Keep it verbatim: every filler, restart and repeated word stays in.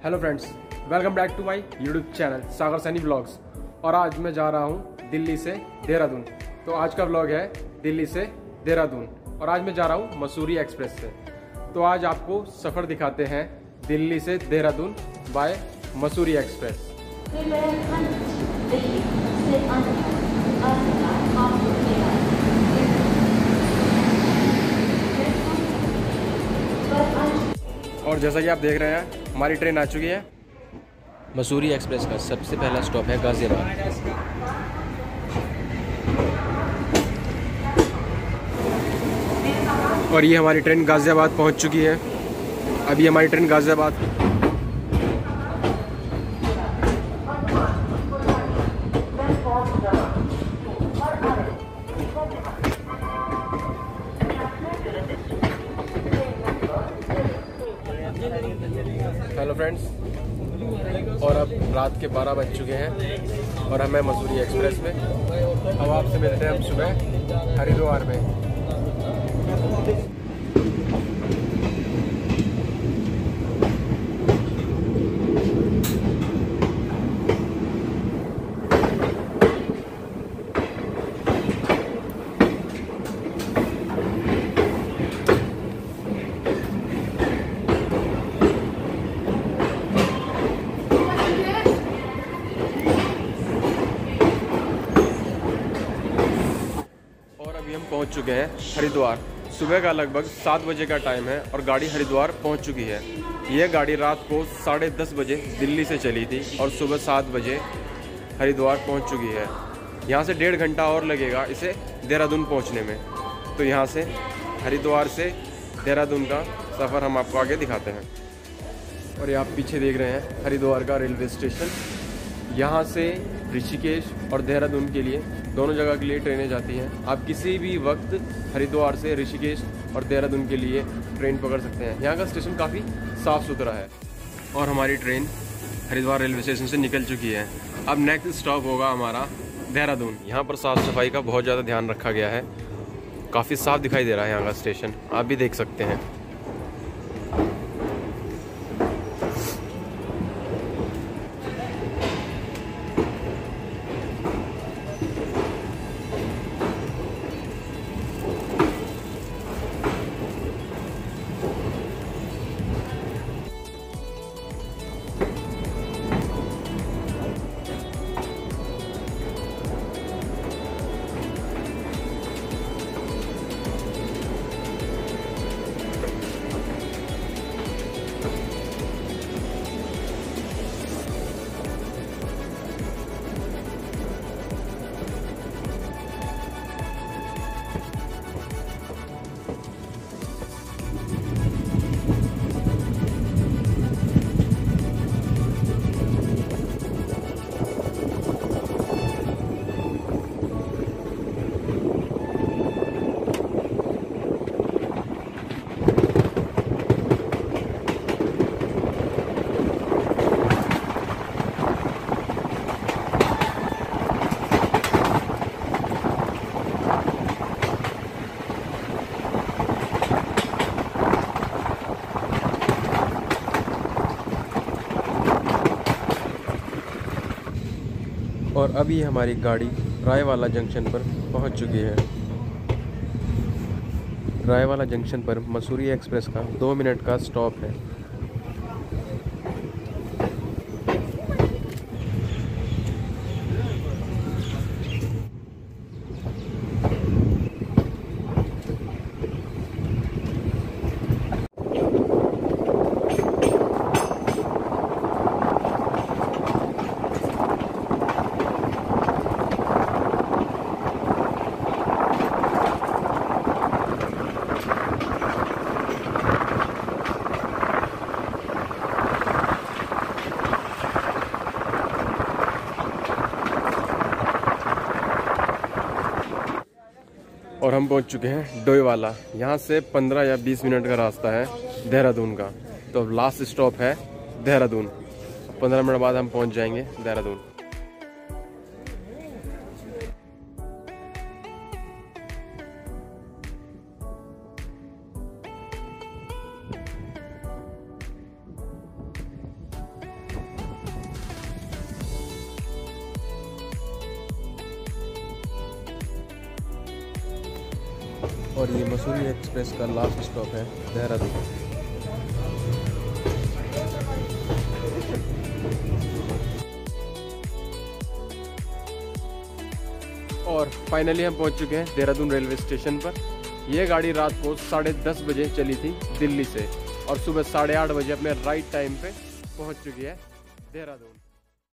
Hello friends, welcome back to my YouTube channel Sagar Saini vlogs. और आज मैं जा रहा हूँ दिल्ली से देहरादून। तो आज का ब्लॉग है दिल्ली से देहरादून और आज मैं जा रहा हूँ मसूरी एक्सप्रेस से। तो आज आपको सफ़र दिखाते हैं दिल्ली से देहरादून बाय मसूरी एक्सप्रेस। और जैसा कि आप देख रहे हैं हमारी ट्रेन आ चुकी है। मसूरी एक्सप्रेस का सबसे पहला स्टॉप है गाजियाबाद। और ये हमारी ट्रेन गाजियाबाद पहुंच चुकी है। अभी हमारी ट्रेन गाजियाबाद हेलो फ्रेंड्स, और अब रात के बारह बज चुके हैं और हम हैं मसूरी एक्सप्रेस में। अब आपसे मिलते हैं हम सुबह हरिद्वार में। पहुंच चुके हैं हरिद्वार। सुबह का लगभग सात बजे का टाइम है और गाड़ी हरिद्वार पहुंच चुकी है। यह गाड़ी रात को साढ़े दस बजे दिल्ली से चली थी और सुबह सात बजे हरिद्वार पहुंच चुकी है। यहां से डेढ़ घंटा और लगेगा इसे देहरादून पहुंचने में। तो यहां से हरिद्वार से देहरादून का सफ़र हम आपको आगे दिखाते हैं। और ये आप पीछे देख रहे हैं हरिद्वार का रेलवे स्टेशन। यहाँ से ऋषिकेश और देहरादून के लिए दोनों जगह के लिए ट्रेनें जाती हैं। आप किसी भी वक्त हरिद्वार से ऋषिकेश और देहरादून के लिए ट्रेन पकड़ सकते हैं। यहाँ का स्टेशन काफ़ी साफ़ सुथरा है। और हमारी ट्रेन हरिद्वार रेलवे स्टेशन से निकल चुकी है। अब नेक्स्ट स्टॉप होगा हमारा देहरादून। यहाँ पर साफ़ सफाई का बहुत ज़्यादा ध्यान रखा गया है। काफ़ी साफ़ दिखाई दे रहा है यहाँ का स्टेशन, आप भी देख सकते हैं। और अभी हमारी गाड़ी रायवाला जंक्शन पर पहुंच चुकी है। रायवाला जंक्शन पर मसूरी एक्सप्रेस का दो मिनट का स्टॉप है। और हम पहुंच चुके हैं डोईवाला। यहाँ से पंद्रह या बीस मिनट का रास्ता है देहरादून का। तो अब लास्ट स्टॉप है देहरादून। पंद्रह मिनट बाद हम पहुंच जाएंगे देहरादून। और ये मसूरी एक्सप्रेस का लास्ट स्टॉप है देहरादून। और फाइनली हम पहुंच चुके हैं देहरादून रेलवे स्टेशन पर। यह गाड़ी रात को साढ़े दस बजे चली थी दिल्ली से और सुबह साढ़े आठ बजे अपने राइट टाइम पे पहुंच चुकी है देहरादून।